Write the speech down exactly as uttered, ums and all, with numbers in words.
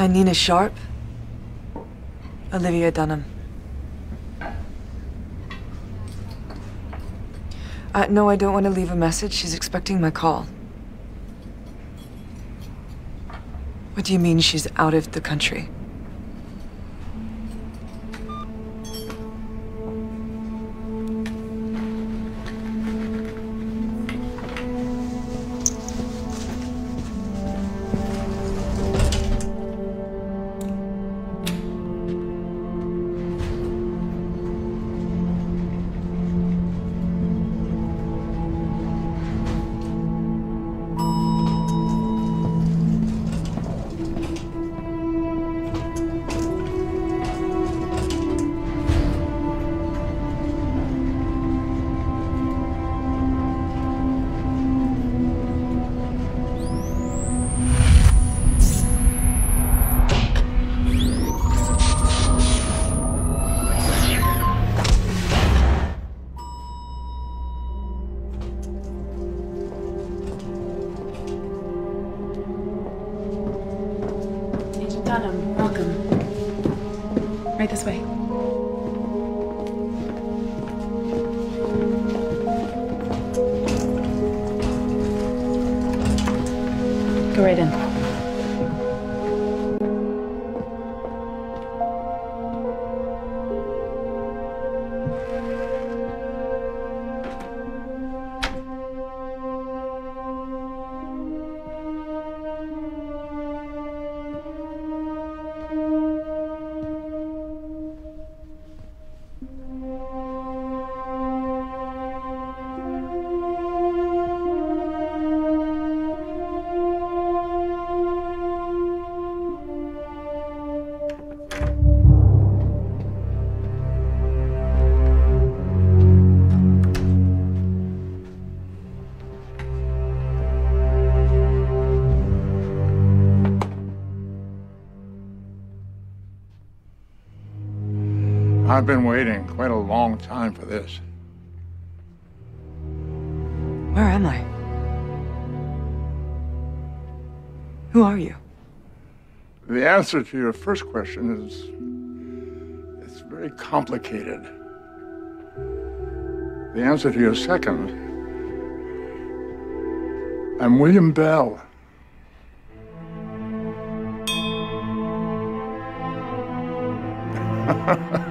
I'm Nina Sharp. Olivia Dunham. Uh, no, I don't want to leave a message. She's expecting my call. What do you mean she's out of the country? Dunham, welcome. Right this way. Go right in. I've been waiting quite a long time for this. Where am I? Who are you? The answer to your first question is, it's very complicated. The answer to your second, I'm William Bell. Ha ha ha.